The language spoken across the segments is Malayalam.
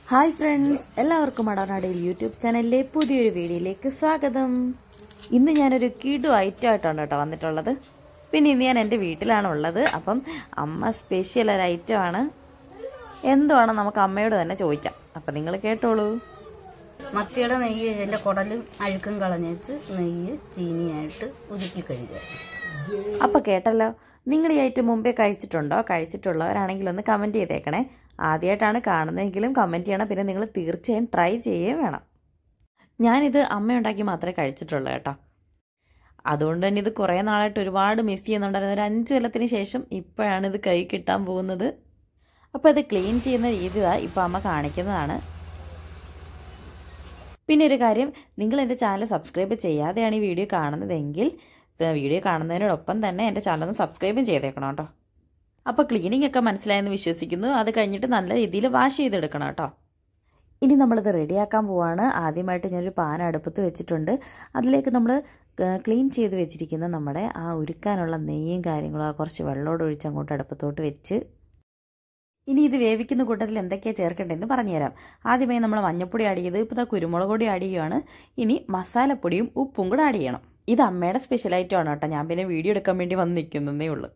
ഹായ് ഫ്രണ്ട്സ്, എല്ലാവർക്കും അടവനാടയിൽ യൂട്യൂബ് ചാനലിലെ പുതിയൊരു വീഡിയോയിലേക്ക് സ്വാഗതം. ഇന്ന് ഞാനൊരു കിടു ഐറ്റമായിട്ടാണ് കേട്ടോ വന്നിട്ടുള്ളത്. പിന്നെ ഇന്ന് ഞാൻ എൻ്റെ വീട്ടിലാണ് ഉള്ളത്. അപ്പം അമ്മ സ്പെഷ്യൽ ഒരു ഐറ്റമാണ്. എന്തുവാണോ നമുക്ക് അമ്മയോട് തന്നെ ചോദിക്കാം. അപ്പം നിങ്ങൾ കേട്ടോളൂ. മത്തിയുടെ നെയ്യ് എൻ്റെ കുടലും അഴുക്കും കളഞ്ഞേച്ച് നെയ്യ് ചീനിയായിട്ട് ഉരുക്കി കഴുകുക. അപ്പം കേട്ടല്ലോ. നിങ്ങൾ ഈ ഐറ്റം മുമ്പേ കഴിച്ചിട്ടുണ്ടോ? കഴിച്ചിട്ടുള്ളവരാണെങ്കിൽ ഒന്ന് കമൻറ്റ് ചെയ്തേക്കണേ. ആദ്യമായിട്ടാണ് കാണുന്നതെങ്കിലും കമൻറ്റ് ചെയ്യണം. പിന്നെ നിങ്ങൾ തീർച്ചയായും ട്രൈ ചെയ്യുകയും വേണം. ഞാനിത് അമ്മയുണ്ടാക്കി മാത്രമേ കഴിച്ചിട്ടുള്ളൂ കേട്ടോ. അതുകൊണ്ട് തന്നെ ഇത് കുറേ നാളായിട്ട് ഒരുപാട് മിസ് ചെയ്യുന്നുണ്ടായിരുന്നു. ഒരു 5 കൊല്ലത്തിന് ശേഷം ഇപ്പോഴാണ് ഇത് കൈ കിട്ടാൻ പോകുന്നത്. അപ്പോൾ ഇത് ക്ലീൻ ചെയ്യുന്ന രീതി ഇപ്പോൾ അമ്മ കാണിക്കുന്നതാണ്. പിന്നെ ഒരു കാര്യം, നിങ്ങൾ എൻ്റെ ചാനൽ സബ്സ്ക്രൈബ് ചെയ്യാതെയാണ് ഈ വീഡിയോ കാണുന്നതെങ്കിൽ വീഡിയോ കാണുന്നതിനോടൊപ്പം തന്നെ എൻ്റെ ചാനൽ ഒന്ന് സബ്സ്ക്രൈബും ചെയ്തേക്കണം കേട്ടോ. അപ്പോൾ ക്ലീനിങ് ഒക്കെ മനസ്സിലായെന്ന് വിശ്വസിക്കുന്നു. അത് കഴിഞ്ഞിട്ട് നല്ല രീതിയിൽ വാഷ് ചെയ്തെടുക്കണം കേട്ടോ. ഇനി നമ്മളിത് റെഡിയാക്കാൻ പോവാണ്. ആദ്യമായിട്ട് ഞാനൊരു പാൻ അടുപ്പത്ത് വെച്ചിട്ടുണ്ട്. അതിലേക്ക് നമ്മൾ ക്ലീൻ ചെയ്ത് വെച്ചിരിക്കുന്ന നമ്മുടെ ആ ഉരുക്കാനുള്ള നെയ്യും കാര്യങ്ങളും കുറച്ച് വെള്ളമോട് ഒഴിച്ച് അങ്ങോട്ട് അടുപ്പത്തോട്ട് വെച്ച് ഇനി ഇത് വേവിക്കുന്ന കൂട്ടത്തിൽ എന്തൊക്കെയാണ് ചേർക്കേണ്ടതെന്ന് പറഞ്ഞുതരാം. ആദ്യമായി നമ്മൾ മഞ്ഞൾപ്പൊടി ആഡ് ചെയ്ത് ഇപ്പോൾ കുരുമുളക് പൊടി ആഡ് ചെയ്യുകയാണ്. ഇനി മസാലപ്പൊടിയും ഉപ്പും കൂടെ ആഡ് ചെയ്യണം. ഇത് അമ്മയുടെ സ്പെഷ്യലായിട്ടാണ് കേട്ടോ. ഞാൻ പിന്നെ വീഡിയോ എടുക്കാൻ വേണ്ടി വന്ന് നിൽക്കുന്നതേ ഉള്ളൂ.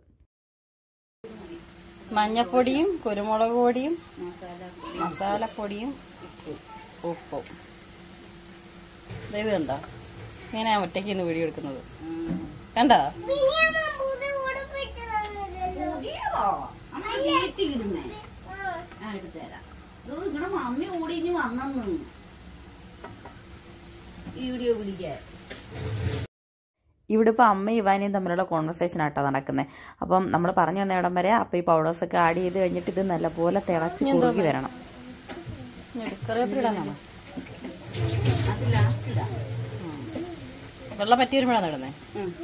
മഞ്ഞപ്പൊടിയും കുരുമുളക് പൊടിയും മസാലപ്പൊടിയും ഉപ്പും. ഇത് കണ്ടോ, ഇങ്ങനെ ഒറ്റയ്ക്ക് ഇന്ന് വീഡിയോ എടുക്കുന്നത് കണ്ടോ? മമ്മി കൂടി ഇനി വന്നു വീഡിയോ പിടിക്കാൻ. ഇവിടെ ഇപ്പോൾ അമ്മയും ഇവാനയും തമ്മിലുള്ള കോൺവെർസേഷൻ ആട്ടോ നടക്കുന്നത്. അപ്പം നമ്മൾ പറഞ്ഞു വന്ന ഇടം വരെ അപ്പോൾ ഈ പൗഡേഴ്സൊക്കെ ആഡ് ചെയ്ത് കഴിഞ്ഞിട്ട് ഇത് നല്ലപോലെ തിളച്ച് കുറുകി വരണം. വെള്ളം പറ്റി വരുമ്പോഴാണ് ഇടുന്നേ.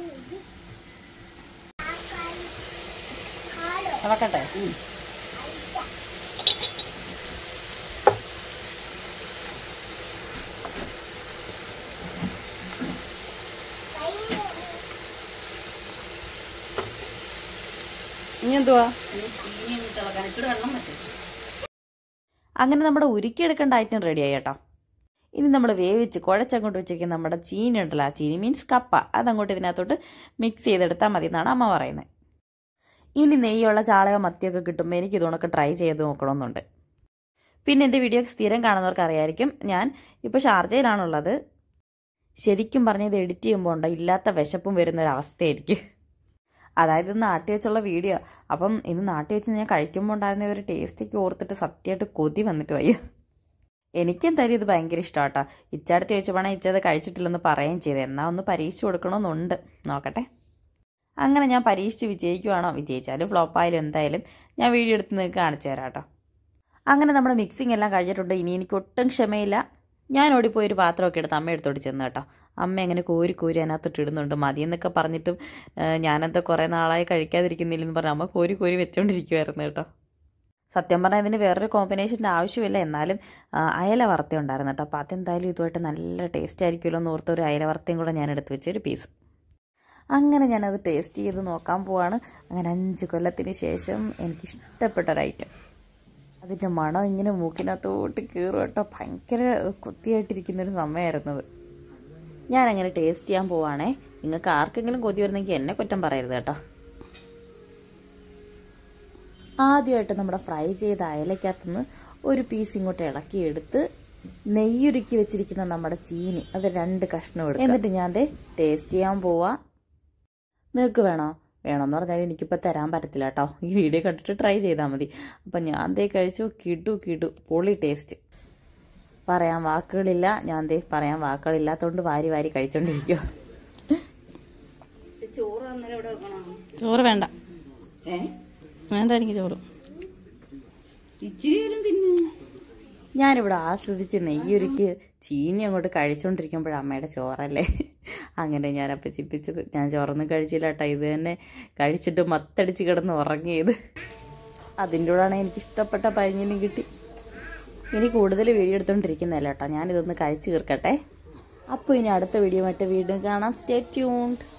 ഇളക്കട്ടെ. ഇനി എന്തുവാ? അങ്ങനെ നമ്മുടെ ഉരുക്കിയെടുക്കേണ്ട ഐറ്റം റെഡിയായി കേട്ടോ. ഇനി നമ്മൾ വേവിച്ച് കുഴച്ചങ്ങോട്ട് വെച്ചിരിക്കുന്ന നമ്മുടെ ചീനി ഉണ്ടല്ലോ, ആ ചീനി മീൻസ് കപ്പ, അതങ്ങോട്ട് ഇതിനകത്തോട്ട് മിക്സ് ചെയ്തെടുത്താൽ മതി എന്നാണ് അമ്മ പറയുന്നത്. ഇനി നെയ്യുള്ള ചാളയോ മത്തിയൊക്കെ കിട്ടുമ്പോൾ എനിക്ക് ഇതുകൊണ്ടൊക്കെ ട്രൈ ചെയ്ത് നോക്കണമെന്നുണ്ട്. പിന്നെ എൻ്റെ വീഡിയോ സ്ഥിരം കാണുന്നവർക്ക് അറിയായിരിക്കും, ഞാൻ ഇപ്പോൾ ഷാർജയിലാണുള്ളത്. ശരിക്കും പറഞ്ഞത് എഡിറ്റ് ചെയ്യുമ്പോൾ ഉണ്ടോ ഇല്ലാത്ത വിശപ്പും വരുന്നൊരവസ്ഥയായിരിക്കും. അതായത് ഇന്ന് നാട്ടി വെച്ചുള്ള വീഡിയോ. അപ്പം ഇന്ന് നാട്ടി വെച്ച് ഞാൻ കഴിക്കുമ്പോൾ ഉണ്ടായിരുന്ന ഒരു ടേസ്റ്റൊക്കെ ഓർത്തിട്ട് സത്യമായിട്ട് കൊതി വന്നിട്ട് വയ്യ. എനിക്കെന്തായാലും ഇത് ഭയങ്കര ഇഷ്ടമാട്ടോ. ഇച്ചടുത്ത് ചോദിച്ചപ്പോഴാണ് ഇച്ചത് കഴിച്ചിട്ടില്ലെന്ന് പറയുകയും ചെയ്തത്. എന്നാൽ ഒന്ന് പരീക്ഷിച്ച് കൊടുക്കണമെന്നുണ്ട്. നോക്കട്ടെ. അങ്ങനെ ഞാൻ പരീക്ഷിച്ച് വിജയിക്കുവാണോ? വിജയിച്ചാലും ഫ്ലോപ്പായാലും എന്തായാലും ഞാൻ വീഡിയോ എടുത്ത് നിങ്ങൾക്ക് കാണിച്ചു തരാം കേട്ടോ. അങ്ങനെ നമ്മുടെ മിക്സിങ് എല്ലാം കഴിഞ്ഞിട്ടുണ്ട്. ഇനി എനിക്ക് ഒട്ടും ക്ഷമയില്ല. ഞാൻ ഓടിപ്പോയി ഒരു പാത്രമൊക്കെ എടുത്ത് അമ്മ എടുത്തോട്ട് ചെന്ന് കേട്ടോ. അമ്മ അങ്ങനെ കോരി അതിനകത്തിട്ട് ഇടുന്നുണ്ട്. മതിയെന്നൊക്കെ പറഞ്ഞിട്ടും ഞാനെന്താ കുറേ നാളായി കഴിക്കാതിരിക്കുന്നില്ലെന്ന് പറഞ്ഞാൽ അമ്മ കോരി വെച്ചുകൊണ്ടിരിക്കുമായിരുന്നു കേട്ടോ. സത്യം പറഞ്ഞാൽ ഇതിന് വേറൊരു കോമ്പിനേഷൻ്റെ ആവശ്യമില്ല. എന്നാലും അയല വറുത്ത ഉണ്ടായിരുന്നു കേട്ടോ. അപ്പോൾ അതെന്തായാലും ഇതുമായിട്ട് നല്ല ടേസ്റ്റ് ആയിരിക്കുമല്ലോ എന്ന് ഓർത്ത് ഒരു അയല വറുത്തയും കൂടെ ഞാൻ എടുത്ത് വെച്ചൊരു പീസ്. അങ്ങനെ ഞാനത് ടേസ്റ്റ് ചെയ്ത് നോക്കാൻ പോവാണ്. അങ്ങനെ 5 കൊല്ലത്തിന് ശേഷം എനിക്കിഷ്ടപ്പെട്ടൊരൈറ്റം. അതിൻ്റെ മണം ഇങ്ങനെ മൂക്കിനകത്തോട്ട് കീറും കേട്ടോ. ഭയങ്കര കൊത്തിയായിട്ടിരിക്കുന്നൊരു സമയമായിരുന്നത്. ഞാനങ്ങനെ ടേസ്റ്റ് ചെയ്യാൻ പോവാണേ. നിങ്ങൾക്ക് ആർക്കെങ്കിലും കൊതി വരുന്നെങ്കിൽ എന്നെ കുറ്റം പറയരുത് കേട്ടോ. ആദ്യമായിട്ട് നമ്മുടെ ഫ്രൈ ചെയ്ത അയലക്കകത്തുനിന്ന് ഒരു പീസ് ഇങ്ങോട്ട് ഇളക്കിയെടുത്ത് നെയ്യുരുക്കി വെച്ചിരിക്കുന്ന നമ്മുടെ ചീനി അത് 2 കഷ്ണം എടുക്കും. എന്നിട്ട് ഞാൻ ടേസ്റ്റ് ചെയ്യാൻ പോവാ. നിങ്ങൾക്ക് വേണമെന്ന് പറഞ്ഞാൽ എനിക്കിപ്പോൾ തരാൻ പറ്റത്തില്ല കേട്ടോ. ഈ വീഡിയോ കണ്ടിട്ട് ട്രൈ ചെയ്താൽ മതി. അപ്പം ഞാൻ കഴിച്ചു. കിടു പൊളി ടേസ്റ്റ്. പറയാൻ വാക്കുകളില്ല. ഞാൻ പറയാൻ വാക്കുകളില്ലാത്തതുകൊണ്ട് വാരി കഴിച്ചോണ്ടിരിക്കുക. ചോറ് വേണ്ട എനിക്ക് ചോറ്. ഞാനിവിടെ ആസ്വദിച്ച് നെയ്യൊരുക്കി ചീനി അങ്ങോട്ട് കഴിച്ചോണ്ടിരിക്കുമ്പോഴാണ് അമ്മയുടെ ചോറല്ലേ. അങ്ങനെ ഞാനപ്പോൾ ചിന്തിച്ചത് ഞാൻ ചോറൊന്നും കഴിച്ചില്ല കേട്ടോ. ഇത് തന്നെ കഴിച്ചിട്ട് മത്തടിച്ച് കിടന്ന് ഉറങ്ങിയത്. അതിൻ്റെ കൂടെയാണ് എനിക്കിഷ്ടപ്പെട്ട പരിഞ്ഞിനും കിട്ടി. ഇനി കൂടുതൽ വീഡിയോ എടുത്തുകൊണ്ടിരിക്കുന്നതല്ല കേട്ടോ. ഞാനിതൊന്ന് കഴിച്ച് തീർക്കട്ടെ. അപ്പോൾ ഇനി അടുത്ത വീഡിയോ വീണ്ടും കാണാം. Stay tuned.